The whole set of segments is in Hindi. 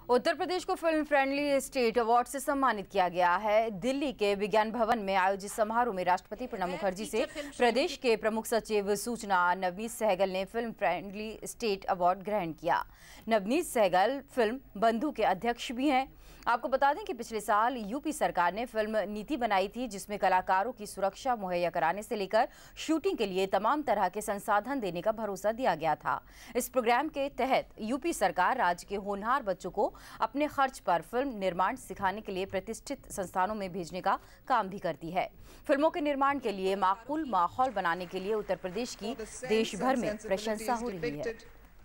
उत्तर प्रदेश को फिल्म फ्रेंडली स्टेट अवार्ड से सम्मानित किया गया है। दिल्ली के विज्ञान भवन में आयोजित समारोह में राष्ट्रपति प्रणब मुखर्जी से प्रदेश के प्रमुख सचिव सूचना नवनीत सहगल ने फिल्म फ्रेंडली स्टेट अवार्ड ग्रहण किया। नवनीत सहगल फिल्म बंधु के अध्यक्ष भी हैं। आपको बता दें कि पिछले साल यूपी सरकार ने फिल्म नीति बनाई थी, जिसमें कलाकारों की सुरक्षा मुहैया कराने से लेकर शूटिंग के लिए तमाम तरह के संसाधन देने का भरोसा दिया गया था। इस प्रोग्राम के तहत यूपी सरकार राज्य के होनहार बच्चों को अपने खर्च पर फिल्म निर्माण सिखाने के लिए प्रतिष्ठित संस्थानों में भेजने का काम भी करती है। फिल्मों के निर्माण के लिए माकूल माहौल बनाने के लिए उत्तर प्रदेश की देश भर में प्रशंसा हो रही है।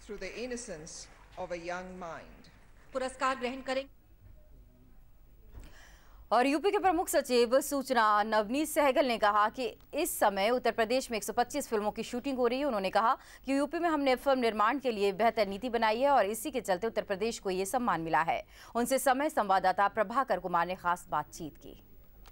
पुरस्कार ग्रहण करें। और यूपी के प्रमुख सचिव सूचना नवनीत सहगल ने कहा कि इस समय उत्तर प्रदेश में 125 फिल्मों की शूटिंग हो रही है। उन्होंने कहा कि यूपी में हमने फिल्म निर्माण के लिए बेहतर नीति बनाई है और इसी के चलते उत्तर प्रदेश को ये सम्मान मिला है। उनसे समय संवाददाता प्रभाकर कुमार ने खास बातचीत की।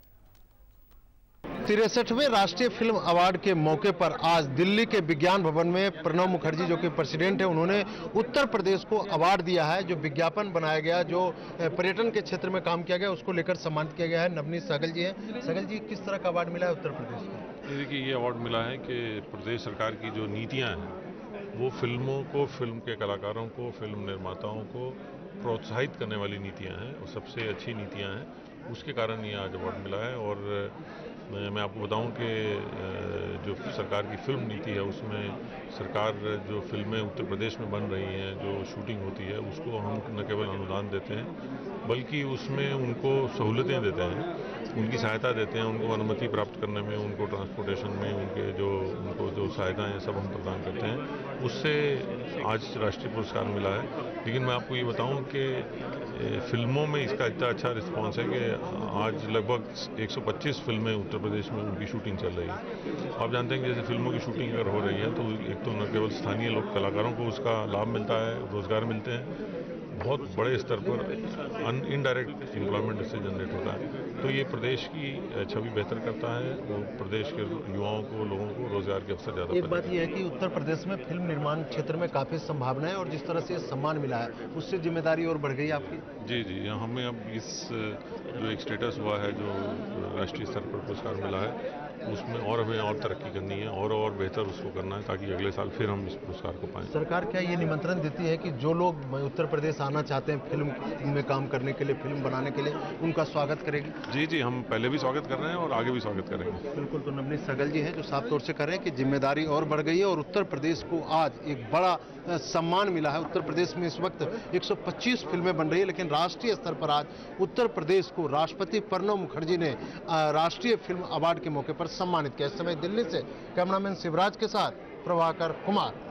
63वें राष्ट्रीय फिल्म अवार्ड के मौके पर आज दिल्ली के विज्ञान भवन में प्रणब मुखर्जी जो कि प्रेसिडेंट है, उन्होंने उत्तर प्रदेश को अवार्ड दिया है। जो विज्ञापन बनाया गया, जो पर्यटन के क्षेत्र में काम किया गया, उसको लेकर सम्मानित किया गया है। नवनीत सहगल जी हैं। सहगल जी, किस तरह का अवार्ड मिला है उत्तर प्रदेश को? देखिए, ये अवार्ड मिला है कि प्रदेश सरकार की जो नीतियाँ हैं वो फिल्मों को, फिल्म के कलाकारों को, फिल्म निर्माताओं को प्रोत्साहित करने वाली नीतियाँ हैं और सबसे अच्छी नीतियाँ हैं। उसके कारण ये आज अवार्ड मिला है। और मैं आपको बताऊं कि जो सरकार की फिल्म नीति है उसमें सरकार जो फिल्में उत्तर प्रदेश में बन रही हैं, जो शूटिंग होती है, उसको हम न केवल अनुदान देते हैं बल्कि उसमें उनको सहूलतें देते हैं, उनकी सहायता देते हैं, उनको अनुमति प्राप्त करने में, उनको ट्रांसपोर्टेशन में, उनको जो सहायताएँ सब हम प्रदान करते हैं। उससे आज राष्ट्रीय पुरस्कार मिला है। लेकिन मैं आपको ये बताऊं कि फिल्मों में इसका इतना अच्छा रिस्पांस है कि आज लगभग 125 फिल्में उत्तर प्रदेश में उनकी शूटिंग चल रही है। आप जानते हैं कि जैसे फिल्मों की शूटिंग अगर हो रही है तो एक तो न केवल स्थानीय लोग, कलाकारों को उसका लाभ मिलता है, रोजगार मिलते हैं, बहुत बड़े स्तर पर इनडायरेक्ट एम्प्लॉयमेंट इससे जनरेट होता है। तो ये प्रदेश की छवि बेहतर करता है और प्रदेश के युवाओं को, लोगों को रोजगार के अवसर ज़्यादा। एक बात यह है कि उत्तर प्रदेश में फिल्म निर्माण क्षेत्र में काफ़ी संभावना है और जिस तरह से सम्मान मिला है उससे जिम्मेदारी और बढ़ गई आपकी। जी, हमें अब इस जो एक स्टेटस हुआ है, जो राष्ट्रीय स्तर पर पुरस्कार मिला है, उसमें और हमें और तरक्की करनी है और बेहतर उसको करना है ताकि अगले साल फिर हम इस पुरस्कार को पाएं। सरकार क्या ये निमंत्रण देती है कि जो लोग उत्तर प्रदेश आना चाहते हैं फिल्म में काम करने के लिए, फिल्म बनाने के लिए, उनका स्वागत करेगी? जी, हम पहले भी स्वागत कर रहे हैं और आगे भी स्वागत करेंगे। बिल्कुल। तो नवनीत सहगल जी हैं जो साफ तौर से कह रहे हैं कि जिम्मेदारी और बढ़ गई है और उत्तर प्रदेश को आज एक बड़ा सम्मान मिला है। उत्तर प्रदेश में इस वक्त 125 फिल्में बन रही है, लेकिन राष्ट्रीय स्तर पर आज उत्तर प्रदेश को राष्ट्रपति प्रणब मुखर्जी ने राष्ट्रीय फिल्म अवार्ड के मौके पर सम्मानित किया। इस समय दिल्ली से कैमरामैन शिवराज के साथ प्रभाकर कुमार।